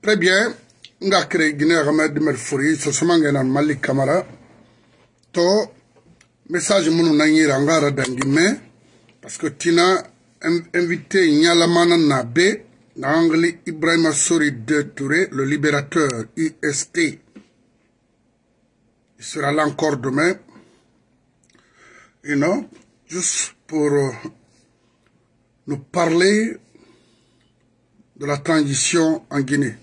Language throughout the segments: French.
Très bien. Nga créé Guinée Ahmed Merfouri, ce sont Malik Kamara. To message munu nanyira ngara dangime parce que tina invité Nyalamana Nabe Nangli Ibrahima Sori de Touré, le libérateur IST. Il sera là encore demain. Juste pour nous parler de la transition en Guinée.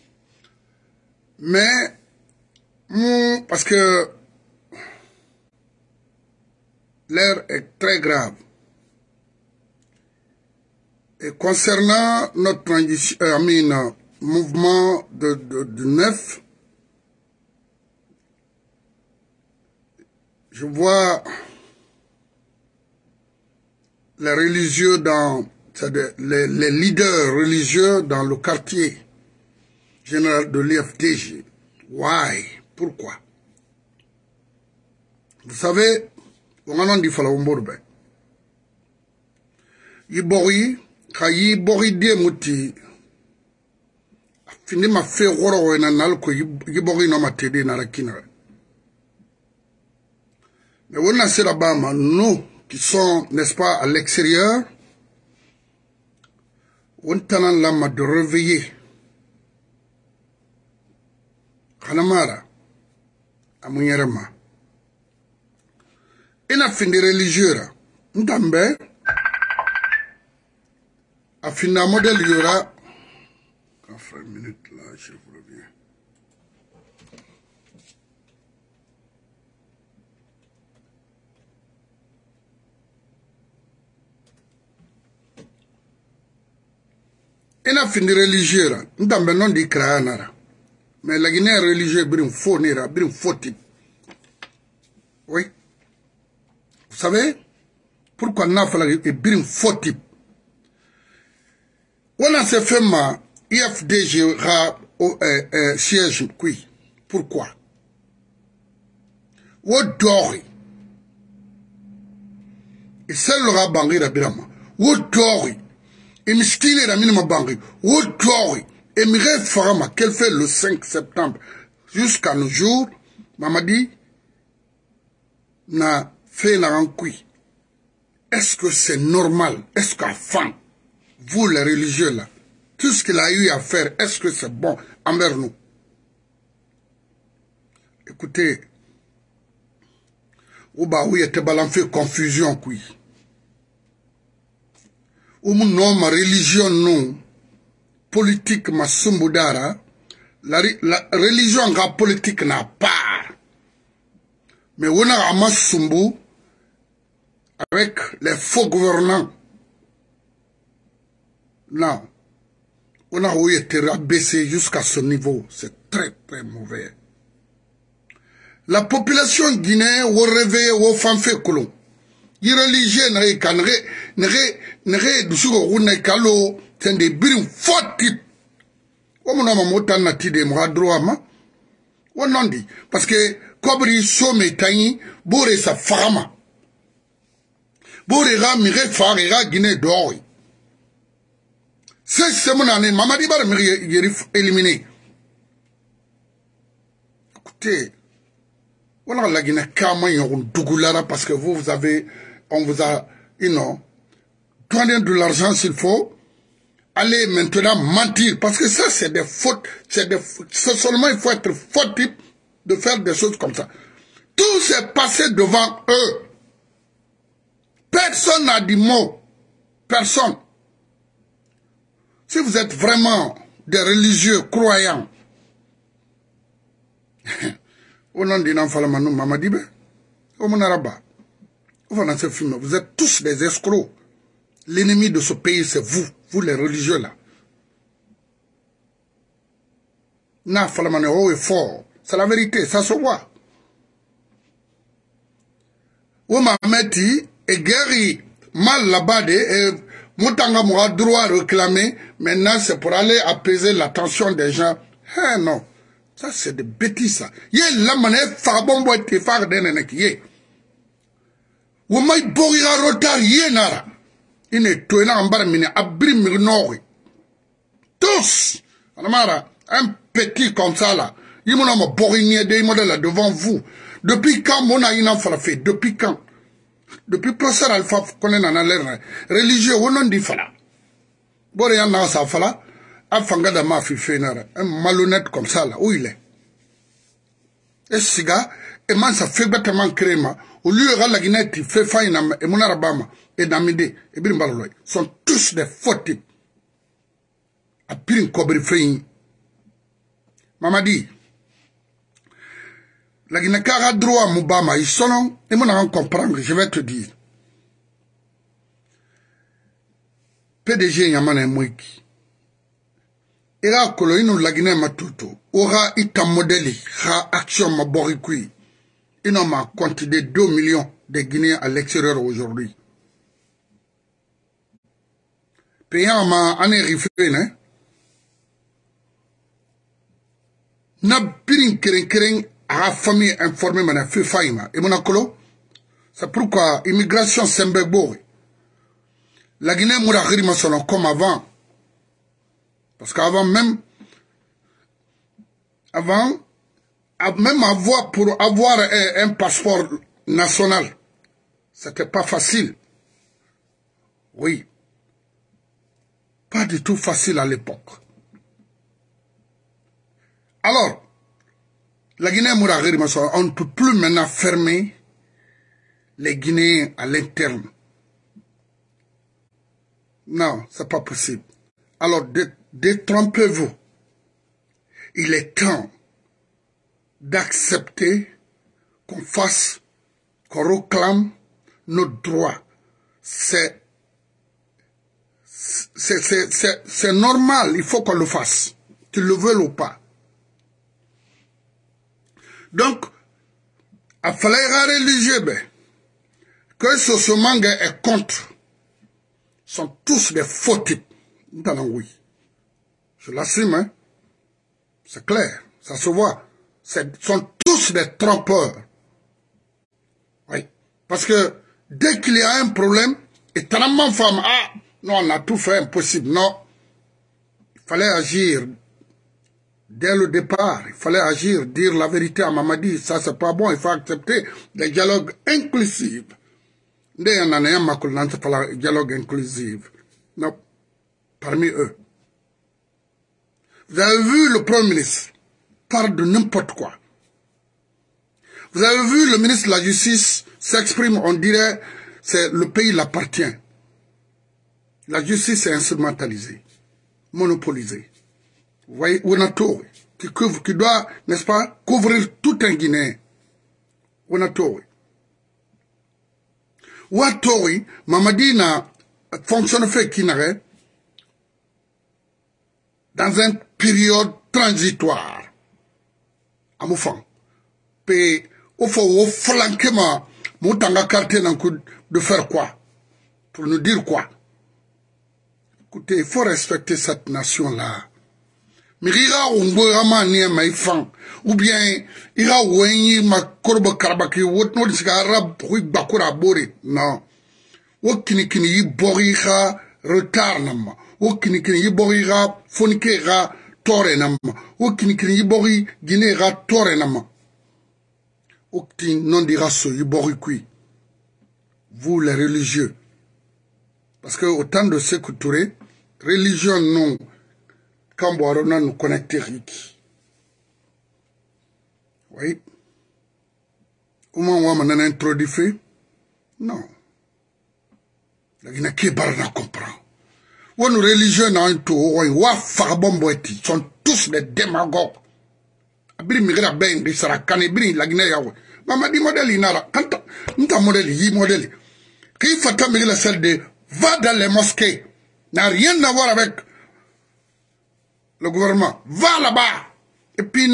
Mais, parce que l'air est très grave. Et concernant notre transition, mouvement de neuf, je vois les religieux les leaders religieux dans le quartier général de l'IFDG. Why? Pourquoi? Vous savez, on a dit Falawomborbe. Yibori, Kayi Bori de Mouti, fini ma fait roro en alco, Yibori no ma tede na la kinara. Mais on a ces là-bas, nous qui sont, n'est-ce pas, à l'extérieur, on a l'âme de réveiller. Kanamara, Amunyarama. Il a fini religieux. Ndambe, a fini un modèle yora. Une minute là, je vous reviens. Il a fini religieux. Ndambe non di kraanara. Mais la Guinée religieuse est une faux nera, une faux type. Oui. Vous savez pourquoi n'a fallu une faux type? On a ce fait ma IFDG au siège qui. Pourquoi? Ou dori. Et celle le rabangi la birama. Ou dori. Et m'stile la minima bangi. Ou dori. Et Mireille Farama, qu'elle fait le 5 septembre jusqu'à nos jours, Mamadi n'a fait la rencontre. Est-ce que c'est normal? Est-ce qu'enfin, vous les religieux là, tout ce qu'il a eu à faire, est-ce que c'est bon envers nous? Écoutez, oui, était balancé confusion, oui. Ou non, ma religion, non. Politique ma sumbudara, la religion nga politique n'a pas. Mais on a ma sumbu avec les faux gouvernants. Non. On a été rabaissé jusqu'à ce niveau. C'est très très mauvais. La population guinéenne au réveil au fanfé colon. Les religieux n'ont c'est des biens forts types. On a dit parce que Kobri Somme Tani, Bore sa fama. Borera Mire Farera Guinée d'Or. C'est mon année, Mamadi Bar éliminé. Écoutez, on a la Guinée Kamayon Dougulara parce que on vous a, donné de l'argent s'il faut. Allez maintenant mentir, parce que ça c'est des fautes, seulement il faut être faux type de faire des choses comme ça. Tout s'est passé devant eux. Personne n'a dit mot. Personne. Si vous êtes vraiment des religieux croyants, vous êtes tous des escrocs. L'ennemi de ce pays, c'est vous les religieux là. Na Falamane est fort. C'est la vérité, ça se voit. Ouamameti est guéri mal là-bas et Moutanga m'aura droit à réclamer. Maintenant, c'est pour aller apaiser la tension des gens. Eh non, ça c'est des bêtises ça. Yé la manette farbombo et far deneneki yé. Ouamai borira rotar yé nara. Il est tout en bas, mais abri mirnori. Tous, Anamara, Un petit comme ça là. Il m'a dit, borigné des modèles devant vous. Depuis quand mon aïna fait? Depuis quand? Depuis professeur Alpha qu'on est dans l'air religieux, on en dit fala. Bon, il y en a ça fala. Afanga de ma fille, un malhonnête comme ça là, où il est? Et ce gars, et man ça fait bêtement créma. Au lieu de la Guinée, il fait faille et mon arabama et Namide et Bimbaloy sont tous des faux types. A pire cobri fait. Mamadi. La Guinée a droit à Moubama, ils sont là, et mon arabama comprendre, je vais te dire. PDG Yamane Mouiki. Ira Koloino la Guinée Matuto. Aura ita modèle, ha action ma borikui. Ils n'ont pas compté 2 millions de Guinéens à l'extérieur aujourd'hui. Payant ma année rifle, hein? Na birin keren à la famille informée, mais fait faïma. Et mon acolo, c'est pourquoi immigration Sembegbo. La Guinée moura rima son comme avant. Parce qu'avant même avoir, pour avoir un passeport national, c'était pas facile. Oui. Pas du tout facile à l'époque. Alors, la Guinée Mouragiri, on ne peut plus maintenant fermer les Guinéens à l'interne. Non, c'est pas possible. Alors, détrompez-vous. Il est temps d'accepter qu'on fasse, qu'on réclame nos droits. C'est normal, il faut qu'on le fasse. Tu le veux ou pas. Donc, à Falaïra religieux, que ce manga est contre, sont tous des faux types. Oui. Je l'assume, hein. C'est clair, ça se voit. Sont tous des trompeurs. Oui. Parce que dès qu'il y a un problème, et tellement femme, ah, non, on a tout fait impossible. Non. Il fallait agir. Dès le départ, il fallait agir, dire la vérité à Mamadi. Ça, c'est pas bon, il faut accepter des dialogues inclusifs. Dès qu'il y en a un dialogue inclusif. Non. Parmi eux. Vous avez vu le Premier ministre parle de n'importe quoi. Vous avez vu le ministre de la Justice s'exprime, on dirait, c'est le pays l'appartient. La justice est instrumentalisée, monopolisée. Vous voyez, Ouanato, qui doit, n'est-ce pas, couvrir tout un Guinéen. Ouanato. Ouanato, Mamadi n'a fonctionné fait qui n'arrête dans une période transitoire. À mon fond. Puis, il faut flanquer mon tanga quartier de faire quoi? Pour nous dire quoi? Écoutez, il faut respecter cette nation-là. Mais ou bien, ira wenyi ma korbo karabaki, wotno disgara, hui bakura bori. Non. Wokinikini yi bori ha retard nama. Wokinikini yi bori ha fonike ha tore nama. Wokinikini yi bori Guinée ha tore nama. Okti non dira so yi bori kui. Vous les religieux. Parce que autant de Sékou Touré, religion non, quand Boarona nous connecte Riki. Oui. Comment on va m'en introduire? Non. La Guinée qui barna comprend. Ou nos religieux n'ont tout, ou Farbomboeti, sont tous des démagogues. Abri migra ben, di sarakane, bri la Guinée yawe. Maman dit modèle inara, quand t'as modèle, y modèle. Qui fata migra celle de va dans les mosquées, n'a rien à voir avec le gouvernement. Va là-bas. Et puis,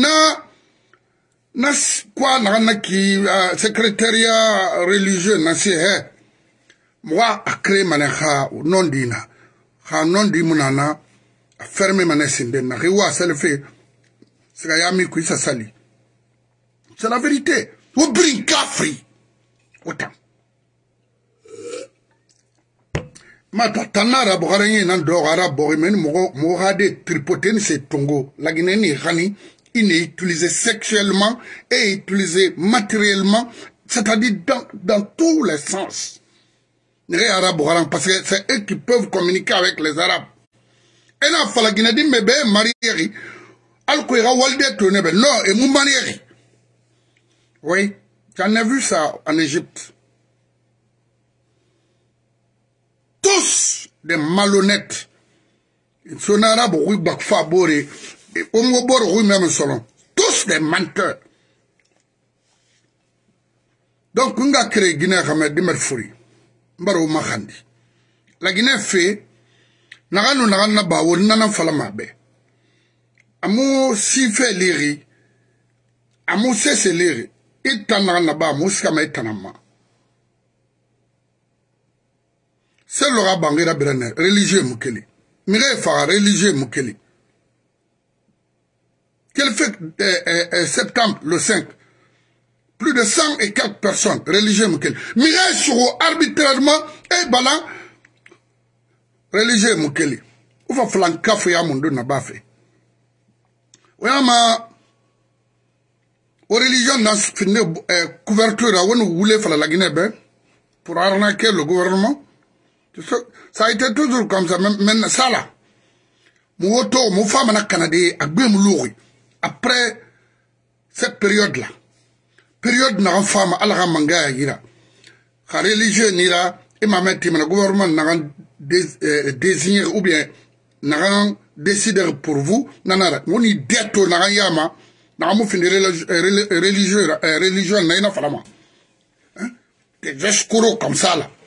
quoi, secrétariat religieux, moi, à créer manecha, non dina, non di munana, à fermer manesinde, n'a rien, ça le fait, c'est Gayami qui ça sali. C'est la vérité. Ou brin cafri. Autant. Mata tanara bogaranye nan dogara borimen mo rade tripoter ces tongo la Guinée ni rani il est utilisé sexuellement et utilisé matériellement, c'est-à-dire dans tous les sens. Les Arabes, parce que c'est eux qui peuvent communiquer avec les Arabes. Et là, la Guinée dit, mais ben, mariéri, al-Kouira walde tonebe, non, et mon mariéri. Oui, j'en ai vu ça en Égypte. Tous des malhonnêtes. Ils sont arabes, oui, bakfa, boré. Tous des menteurs. Donc, on a créé Guinée comme Dimerfouri. Mbaro Mahandi. La Guinée fait, Nagano Nagana Bawo Nana Falamabe. Amo si fait liri. Amo se liri. Itanana ba muskama itanama. C'est le rabangira Brené, religieux Mukeli. Mire Fara, religieux Mukeli. Quel fait septembre, le 5, plus de 100 et quelques personnes, religieux Mukeli. Mireille sur arbitrairement, et balan, religieux Mukeli. Ou va flanca fouya mundo na bafe. Ouama, aux religions n'a fini couverture à où nous voulons faire la Guinée, pour arnaquer le gouvernement. Ça a été toujours comme ça, même ça là. Mon auto, mon femme en a Canadé, a bien lourd. Après cette période-là, période n'a femme à la manga ira, la religion n'ira, et ma mère, le gouvernement n'a désigné ou bien n'a décidé pour vous, n'a on y déto n'a yama, n'a mou fin religion n'a pas la des escrocs comme ça là.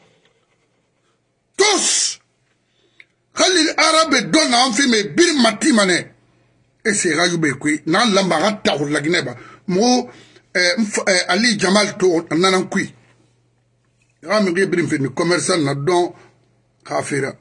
Tous, quand les Arabes donnent un film, bir mati mané. Et c'est Rayoube qui, nan l'ambara taour la Guinée, mo Ali Jamal to nanan kui. Ramiri brim fait commerçant na don kafira.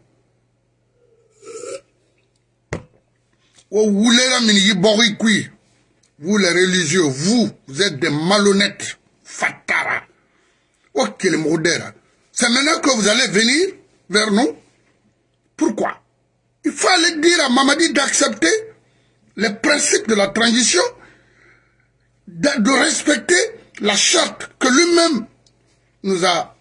O voulez la mini yibori kui. Vous les religieux, vous êtes des malhonnêtes. Fatara. Oh, quel modèle. C'est maintenant que vous allez venir vers nous. Pourquoi? Il fallait dire à Mamadi d'accepter les principes de la transition, de respecter la charte que lui-même nous a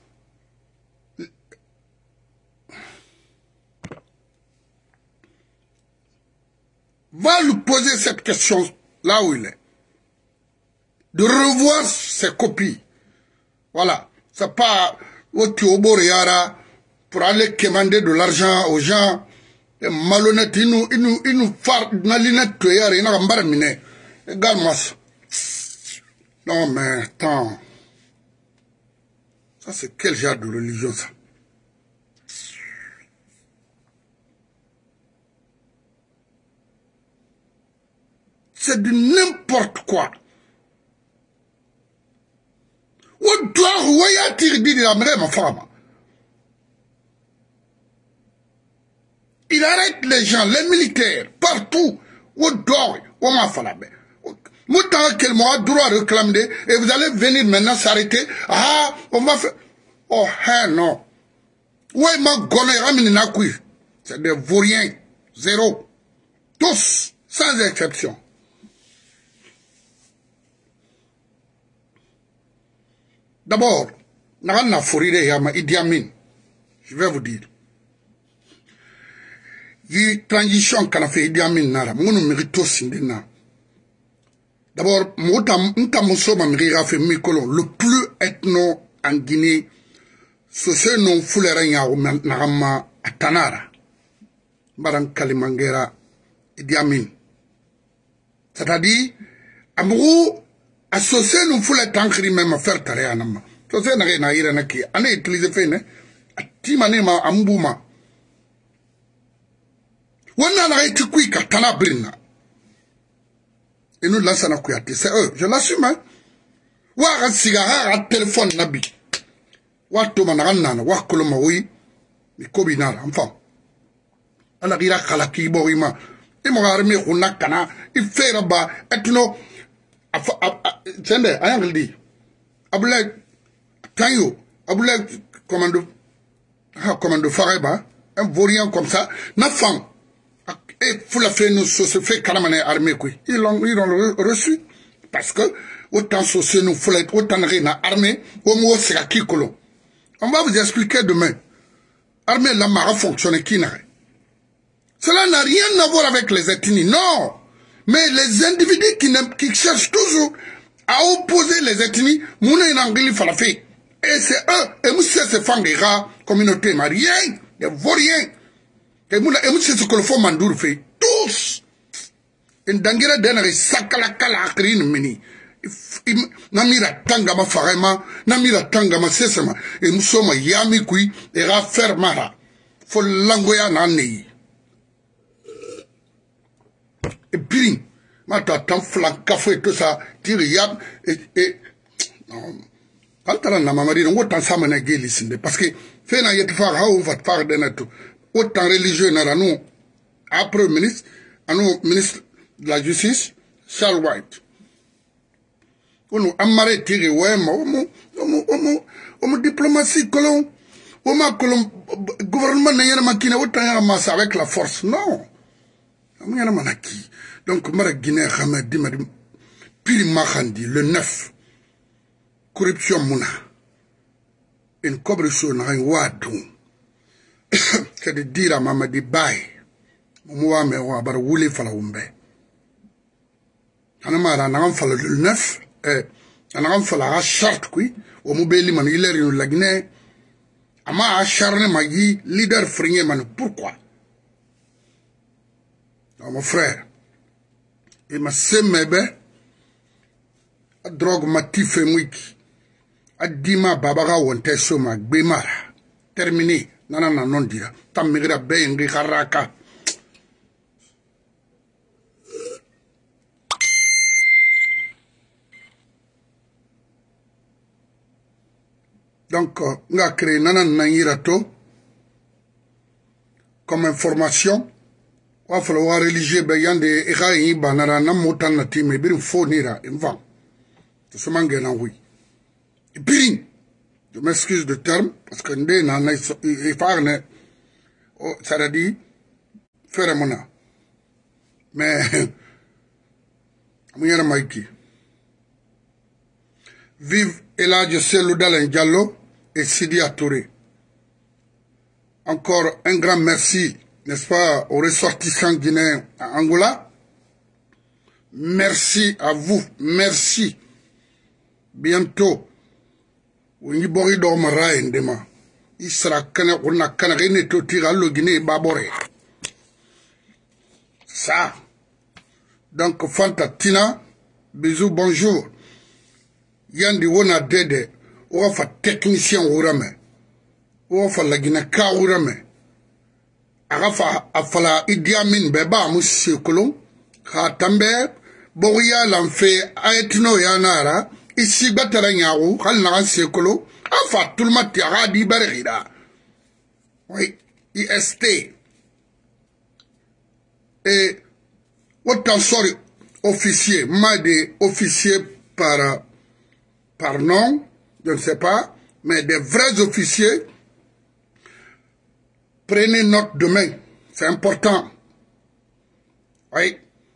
va lui poser cette question là où il est. De revoir ses copies. Voilà. C'est pas au Tioboreara pour aller commander de l'argent aux gens. Malhonnête, il nous far nalinette tuer, il n'a pas miné. Également. Non, mais attends. Ça, c'est quel genre de religion, ça? C'est de n'importe quoi. On doit voyer tirer de la mère, ma femme. Il arrête les gens, les militaires, partout. On dort, on m'a fait la baie. Moutant quel mois droit réclamer et vous allez venir maintenant s'arrêter. Ah, on va faire. Oh, hein, non. Ouais, ma gonne, ramène na couille. C'est des vauriens. Zéro. Tous, sans exception. D'abord, n'a fourré yama Idi Amin. Je vais vous dire. La transition qu'on a fait Idi Amin nara, mon mérito sindina. D'abord, le plus ethno en Guinée, c'est ce nom foulera ou narama atanara. Baran Kalimangera Idi Amin. C'est-à-dire, amoureux, associé nous foulera tankri même faire taréanama. C'est n'a rien à dire à qui. On a utilisé fait, né? Timanema ambouma. On a été quick à Tanabrina. Et nous lançons à Kouyaté. C'est eux, je l'assume. Hein. Ouah, un cigare, un téléphone, nabi. Ouah, Tomanana, ouah, Kolomaoui, mais Kobinara, enfin. On a dit à Kalaki, Borima. Il m'a armé, on a cana, il fait là-bas, et tu know, c'est un dit. Aboulé, Tanyo, Aboulé, commando. commando Fareba, un vaurien comme ça, n'a femme. Et faut la faire nous se fait carrément armée quoi. Ils l'ont reçu parce que autant sociaux nous faut être autant rien armée au moins c'est à qui colon. On va vous expliquer demain. Armée la mara fonctionne qui n'a. Cela n'a rien à voir avec les ethnies, non. Mais les individus qui cherchent toujours à opposer les ethnies, mouna inangili falafé. Et c'est eux, et monsieur se font des rats, communauté, mais rien, des vauriens. Et monsieur ce que le font Mandour fait, tous. Et dangira denari sakala kala akrin mini. Namira tangama farema, namira tangama sesema. Et musoma yami kui, et rafer mara. Faut langoya nani. Et puis, maintenant, tant flanc, café, tout ça, tire yam, et, non. Quand on a mamadi, on va ça mener guélisinde. Parce que, fait na yet faire, on va faire de notre, autant religieux, n'a nous, après ministre, à nous, ministre de la Justice, Charles White. On nous amarré, tire, ouais, on diplomatie, colon, on m'a colon, gouvernement n'a rien manqué, autant y'a masse avec la force. Non. On y'a manaki. Donc, Mara Guinée, Hamadi, Piri Mahandi, le 9, corruption Mouna, une corruption n'a rien wadou, que de dire à Mamadi Baye, moi, mais on va rouler Falaoumbe. Anamara, n'en fallait le 9, n'en fallait la charte, oui, au Moubeli, man, il est une la Guinée, ama acharné Magi, leader fringé, man, pourquoi? Non, mon frère. Et ma semebe a drogue ma tife mwiki a dima babaga wonte soma gbemara terminé nana na non dira tamigra be ngi haraka donc nga créé nana na to comme information. Il faut voir religieux, il y a des érailles, il y a des montagnes, mais il faut venir, il va. C'est ce que oui. Et puis, je m'excuse de terme, parce que il faut ça a dit, faire mon âme. Mais, Mouyana Maïki. Vive Eladjo Selou Dalen Diallo et Sidi Touré. Encore un grand merci. N'est-ce pas, aux ressortissants guinéens à Angola. Merci à vous, merci. Bientôt, il sera Guinée Baboré. Ça. Donc, Fanta Tina, bisous, bonjour. Yandi Wona Dede, ou fa technicien Ourame, ou fa la Guinée Ka Ourame. Arafa afala Idi Amin beba musi kolon ha tambe boria l'enfait aetno yanara ici batara nyaru hal na sekolo afa tulma tiara di barida oui IST et autant sorry officier made officier par nom je ne sais pas mais des vrais officiers. Prenez note demain, c'est important. Oui.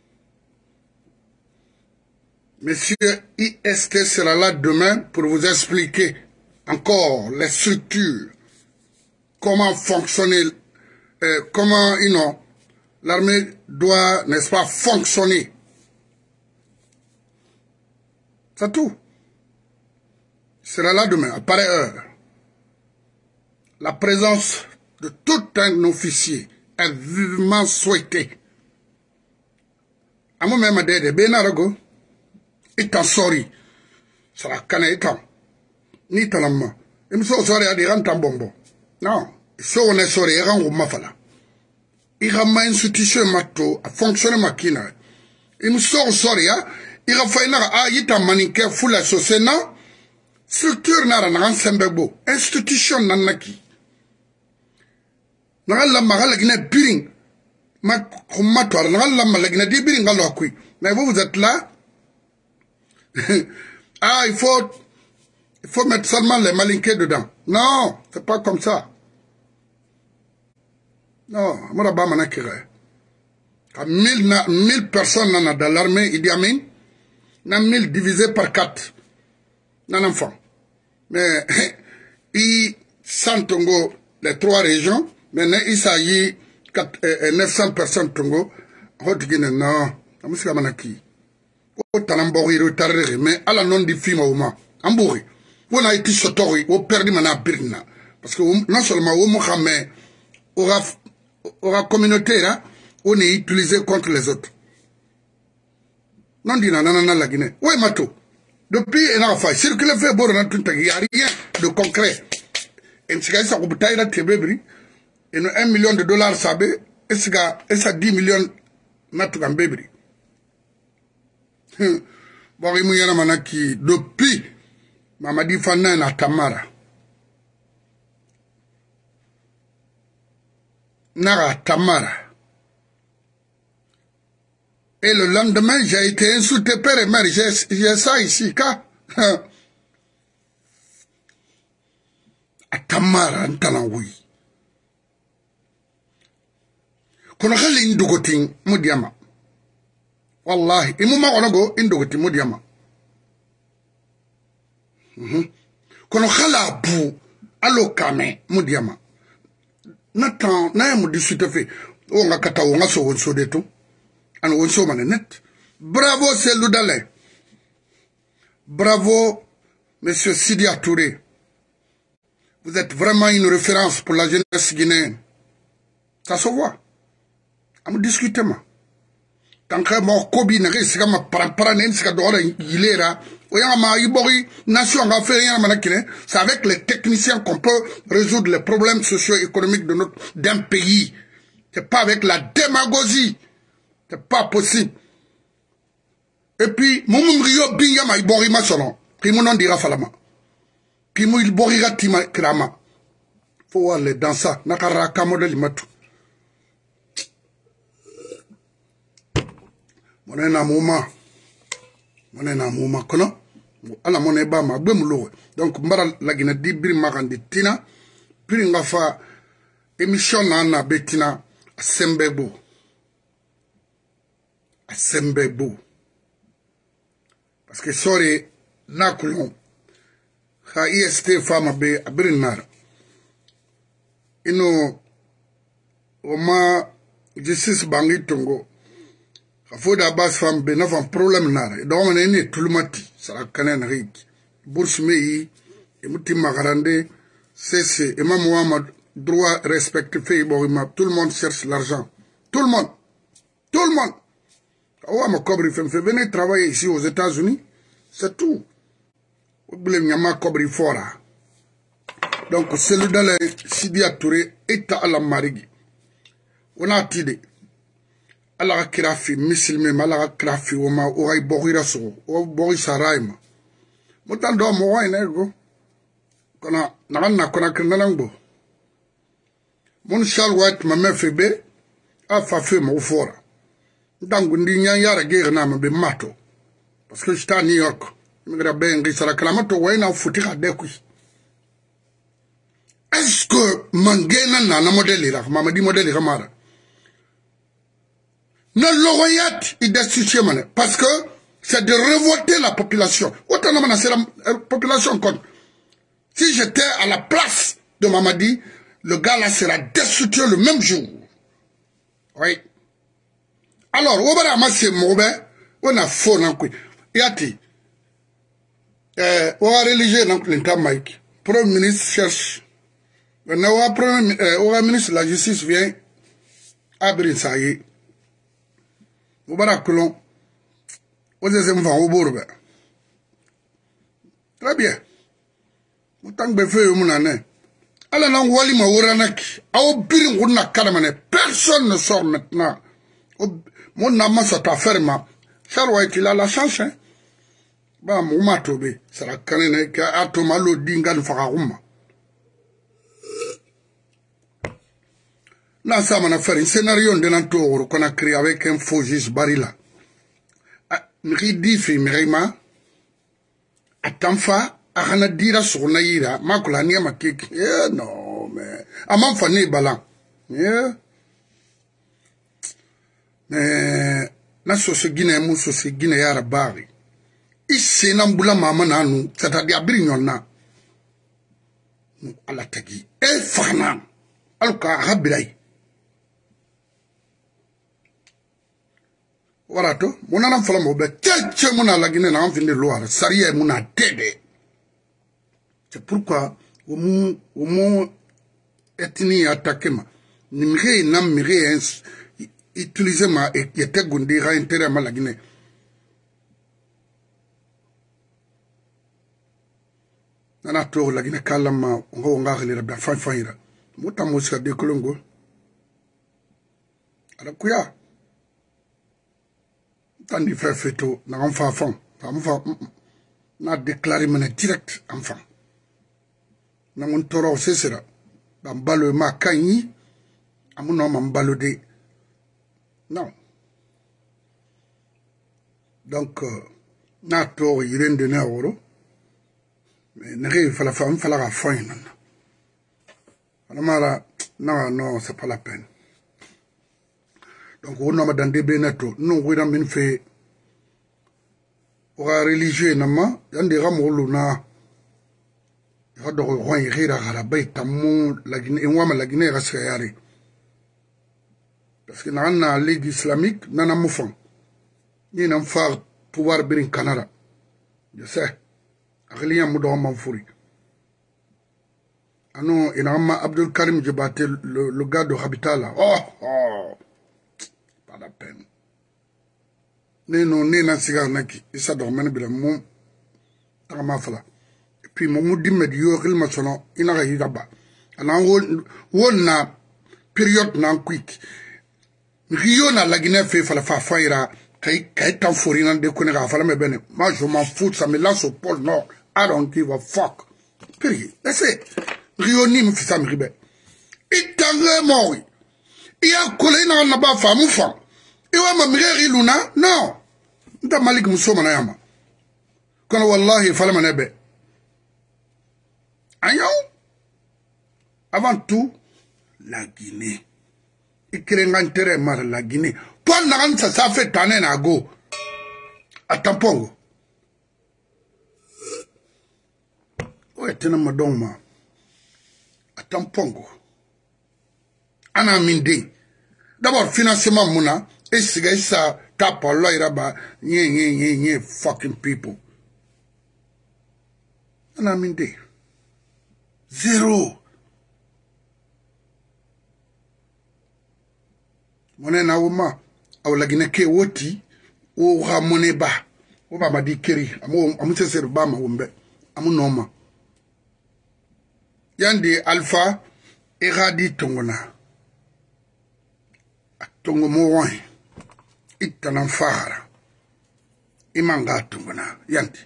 Monsieur IST sera là demain pour vous expliquer encore les structures, comment fonctionner, comment, l'armée doit, n'est-ce pas, fonctionner. C'est tout. Il sera là demain, à pareille heure. La présence de tout un officier est vivement souhaité. À moi-même, de Benarago, étant sorry, ça la canne étant, ni talama. Il me sorry à dire un tambombo. Non, si on est sorry, il y a un mafala. Il y a une institution mato, à fonctionner makina. Il me sorry, il y a fait un maniquet fou la société, structure n'a rien sembebo, institution n'a naki. Nagala magala gina biring ma kumatoire nagala magala di biring ngalo kui mais vous êtes là ah il faut mettre seulement les malinqués dedans non c'est pas comme ça Non, moi là-bas, je suis 1000 personnes dans l'armée, Idi Amin, 1000 divisé par 4. Non, enfant. Mais, il sent Tongo, les 3 régions, maintenant, il s'agit de 900 personnes Tongo. Non, je ne sais pas qui. Mais à la non du film, on a été sotori, on a perdu mana birna. Parce que non seulement Mohamed aura communauté là, on est utilisé contre les autres. Non, dit nanana la Guinée. Oui, Mato. Depuis, il a fait circuler fait bon, il n'y a rien de concret. Et si ça vous bataille là, tébébri, et nous $1 million, ça bé, et ça 10 millions, Mato Gambébri. Bon, il y a un mana qui, depuis, Mamadi Fana na Tamara. Nara Tamara. Et le lendemain, j'ai été insulté père et mère. J'ai ça ici, car. A Tamara, Ntanaoui. Kono khali indogoting mudiama. Wallahi, imuma onago indogoti mudiama. Kono khala bu alokame mudiama. Natan na ya mudisute fe. O nga kata o nga so wonso de to. An wonso manet. Bravo Cellou Dalein. Bravo monsieur Sidia Touré. Vous êtes vraiment une référence pour la jeunesse guinéenne. Ça se voit. Am discuter ma. Tant que mon kobi na risika ma parampara ne sika dora yilera. C'est avec les techniciens qu'on peut résoudre les problèmes socio-économiques d'un pays. C'est pas avec la démagogie. C'est pas possible. Et puis, Moumourio Binyama Ibori Masono, qui m'en dira Falama. Qui mou Iborira Tima Krama. Faut aller dans ça. Nakara Kamodel Matu. Mon moment. Mon moment, kono. Ala mon eba ma bemulo. Donc, mbara la Guinée di biri magandi tina. Biri nga fa émission na betina Sembebo. Sembebo. Parce que sorry, na kulon. Ha IST fama be abiri nara. Ino, oma justice bangi tongo. Faut d'abord faire un problème nara. Donc on est né tout le matin. Ça la canne rik. Bourse mei et muti magarande c'est et moi droit respecté fait tout le monde cherche l'argent. Tout le monde. Tout le monde. Oh ma cobri fait venez travailler ici aux États-Unis. C'est tout. Oubliez nyama cobri fora. Donc Cellou Dalein Sidia Touré est à la marigi. On a tidé. Ala kirafi misilme mala kirafi woma oray bogira so o bogi saraima mutan do mo way nego kona nanna kona krenango mon shal white ma mefebe afa fe mo fora dangu ndi nya yara ge na ma be mato parce que j'étais à New York me gra ben ngi sara klamato way na futi ka de ku est-ce que mangena na modèle la mamadi modèle kamara. Non, l'oreillette, il destitue, parce que c'est de révolter la population. Autant c'est la population compte. Si j'étais à la place de Mamadi, le gars là sera destitué le même jour. Oui. Alors, on va ramasser mauvais, on a faux dans quoi. Yati. On va religieux dans l'État Mike. Premier ministre cherche. On a ministre de la justice vient à Brinsaïe. Au baraculon, aux enfants au bourbe. Très bien. Autant que fait mon année. Alors, on voit les Maouranaki. Au birin, on a calamane. Personne ne sort maintenant. Mon amant s'est affairement. Charlotte, il a la chance, hein. Bah, mon matobé. C'est la canne qui a tomalo dingan fararouma. Là, ça m'a fait un scénario de l'entour qu'on a créé avec un faux juge Barilla. Nri fi mirima atamfa ahana dira surnaira makula ni makiki non mais amam fani balan mais na soso Guinée mu soso Guinée yara bari isse na mbula mama na anu c'est-à-dire abiri nyonna ala tagi e fana aluka habirai wala to monana fala mo be tche mona la Guinée na enfinde loire sariya mona dede. C'est pourquoi au mot ethnie attaqué ma nimre na mire utiliser ma était gondira intérêt ma la Guinée. Nana to la Guinée kalama ngo ngakhle rabia fanira mota musika de kolongo ala kuya tandi feto na enfant na déclarer mon direct enfant na mon toro sesera bambalo ma kanyi amuno mambalo de non donc na to yirende na woro mais ne fala femme fala la fin non c'est pas la peine. Donc on a dans des beneto non oui dans min fait ora religieux nama yande ramolo na yado roi ira garabay tamu la Guinée en wama la Guinée rasayari parce que na ligue islamique nana mufan ni nan far pouvoir birin Canada je sais Akhliya Moudo Manfouri. Ah non, il y a Abdul Karim Djibate, le gars de Habitat là. Oh, pas la peine. Né na cigare naki, il s'adore même bien mon taramafala. Et puis mon moudi me dit yo il m'a sonné, il n'a rien là-bas. Alors on na période nan quick. Rio na la Guinée fait fala fa faira. Kay tan forina de connaître fala me bene. Moi je m'en fous, ça me lance au pôle Nord. I don't give a fuck. Period. That's it. Rio ni mfisa mribe. Itangre mori. Iya kole na naba fa mufa. Iwa mamire luna? No. Nta malik musoma na yama. Kono wallahi fala manebe. Ayon. Avant tout, la Guinée. Ikrengantere mar la Guinée. Toi naran ça fait tanen à go. À Tampongo. Ouais, tena madoma. À Tampongo. Ana minde. D'abord, financement mouna. Et c'est ça, tape à l'oïraba. Nye, fucking people. Ana minde. Zéro. Mone na wuma. Aw la Guinée ke woti. Ou ramone ba. Ou ba madi keri. Amu se ser ba ma wumbe. Amu noma. Yandi Alpha Eradi Tongona. Tongo Mowan. Itanan Fahara. Imanga Tongona. Yandi.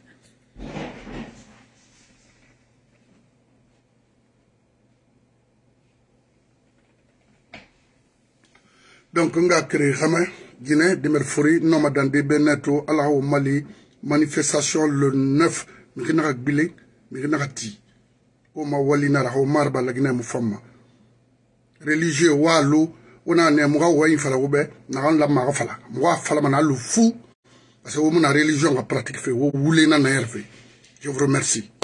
Donc, on a créé Guinée, Demerfouri, Nomadan de Beneto, Allah au Mali, manifestation le 9, Mirina Gbile, Mirina Ti. Oma walina la marba la Guinée mufama religieux walu ona ne muga wa infala ube na la ma fala muga fala mana lu fou parce que on a religion à pratique fait ou wulena na yerfe. Je vous remercie.